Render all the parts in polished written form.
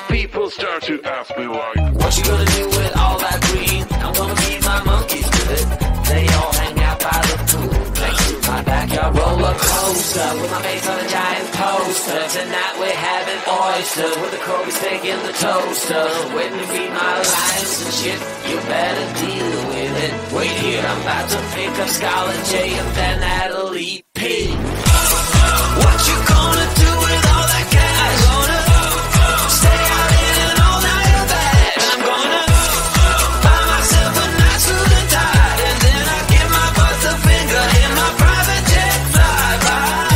people start to ask me why. What you gonna do with all that green? I'm gonna feed my monkeys with it. They all hang out by the pool next to my backyard roller coaster with my face on a giant poster. Tonight we're having oysters with the Kobe steak in the toaster. Waiting to feed my lions and shit. You better deal with it. Wait here, I'm about to pick up Scarlet J and then Natalie P. What you gonna do with all that cash? Gonna stay out in an all-nighter bed. I'm gonna buy myself a nice suit and tie, and then I give my boss a finger in my private jet flyby.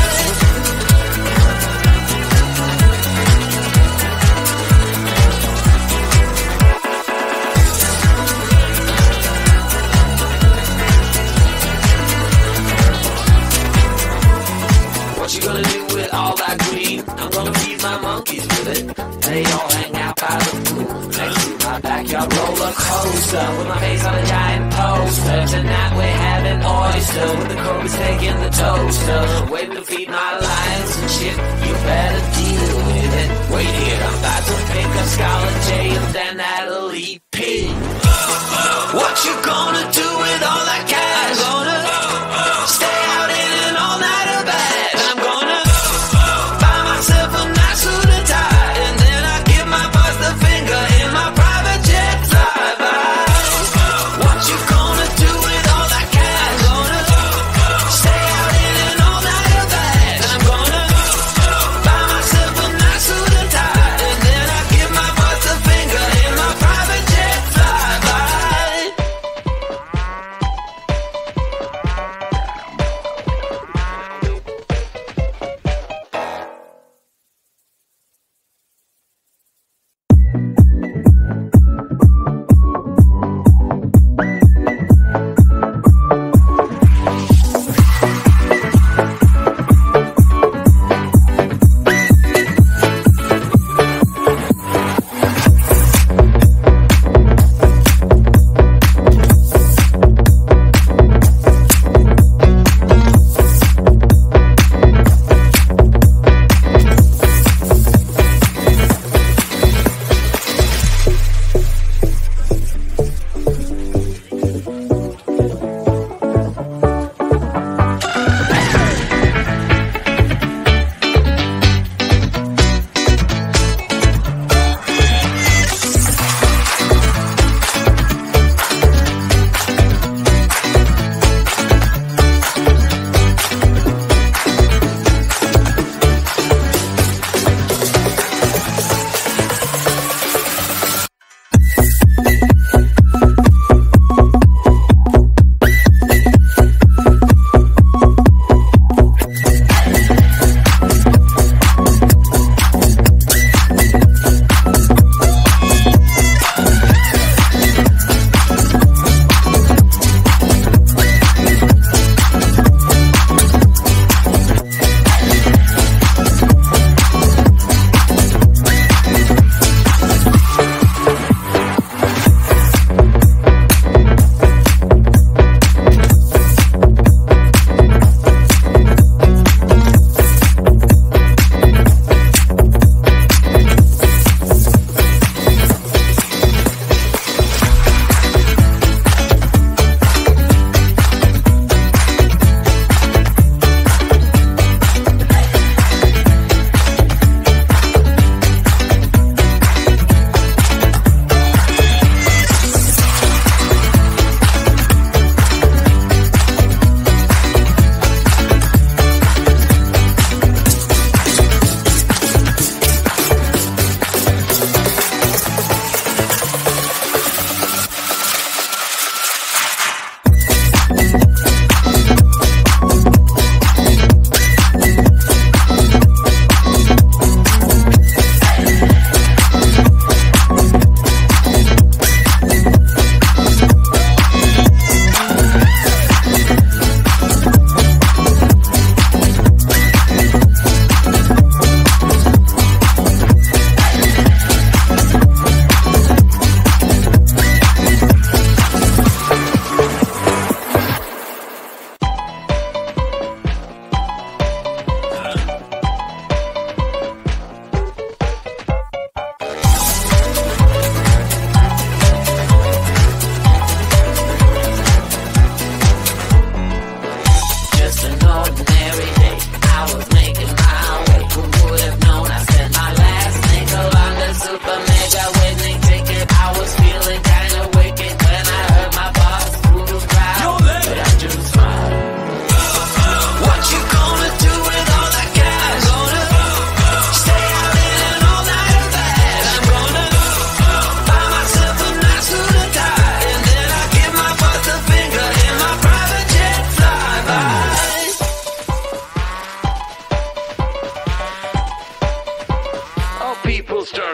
What you gonna do with all that green? I'm gonna feed my monkeys with it. They all hang out by the pool next to my backyard roller coaster with my face on a giant poster. Tonight we're having oyster with the Kobe steak in the toaster. Waiting to feed my lions and shit. You better deal with it. Wait here, I'm about to pick up Scarlet J and then Natalie P. What you gonna do with all that cash? Gonna stay out in an all-nighter bed. I'm gonna buy myself a nice suit and tie, and then I give my boss the finger in my private jet flyby. What you gonna do with all that cash? Gonna stay out in an all-nighter bed. I'm gonna buy myself a nice suit and tie.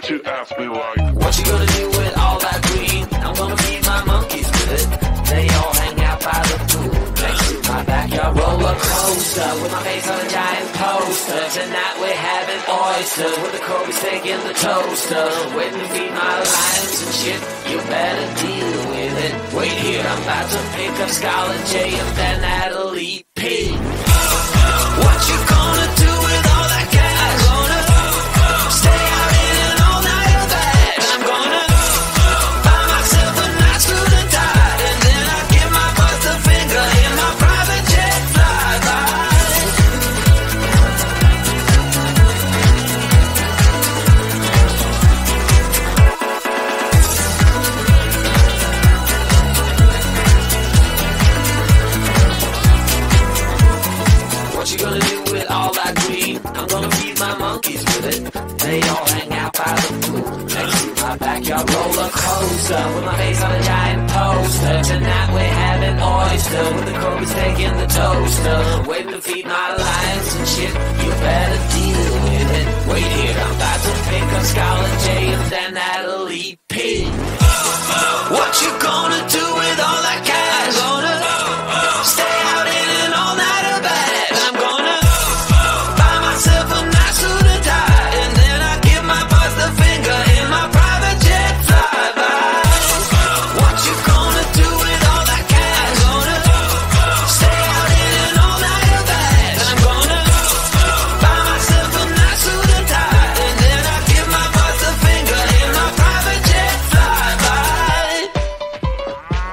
start to ask me like, what you gonna do with all that green? I'm gonna feed my monkeys with it. They all hang out by the pool next to my backyard roller coaster with my face on a giant poster. Tonight we're having oysters with the Kobe's taking the toaster. Waiting to feed my lions and shit. You better deal with it. Wait here, I'm about to pick up Scarlett J and then Natalie P. What you gonna do with all that cash? Gonna stay out in an all-nighter bag. I'm gonna buy myself a nice suit and tie, and then I give my boss the finger in my private jet flyby. What you gonna do with all that green? I'm gonna feed my monkeys with it. They all hang out by the pool next to my backyard roller coaster with my face on a giant poster. Tonight we're having oyster with the Kobe's taking the toaster. Waiting to feed my lions and shit. You better deal with it. Wait here, I'm about to pick up Scarlett J and then Natalie P. What you gonna do with all that cash? Gonna stay out in an all-nighter bag. I'm gonna buy myself a nice suit and tie, and then I give my boss the finger in my private jet flyby. What you gonna do with all that cash? Gonna stay out in an all-nighter bag. I'm gonna buy myself a nice suit and tie, and then I give my boss the finger in my private jet flyby.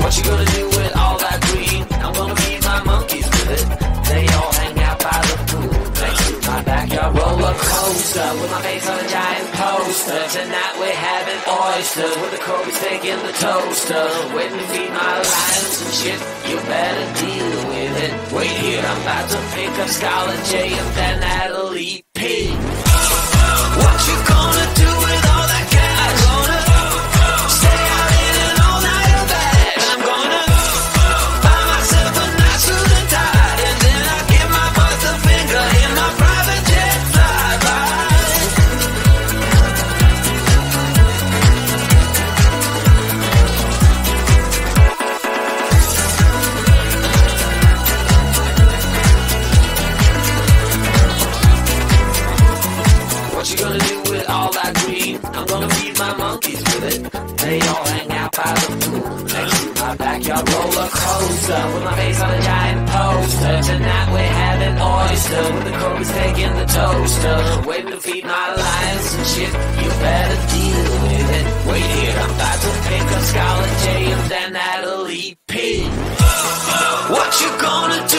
What you gonna do with all that green? I'm gonna feed my monkeys with it. They all hang out by the pool next to my backyard roller coaster with my face on a giant poster. Tonight we're having oysters with the Kobe's taking the toaster. Waiting to feed my lions and shit. You better deal with it. Wait here, I'm about to pick up Scarlett J and then Natalie P. What you gonna do with all that cash? I'm gonna stay out in an all-nighter bag. I'm gonna buy myself a nice suit and tie, and then I give my boss a finger in my private jet flyby. What you gonna do with all that green? I'm gonna feed my monkeys with it. They all hang out by the pool next to my backyard roller coaster with my face on a giant poster. Tonight we're having oyster with the Kobe's taking the toaster. Waiting to feed my lions and shit. You better deal with it. Wait here, I'm about to pick up Scarlett J and then Natalie P. What you gonna do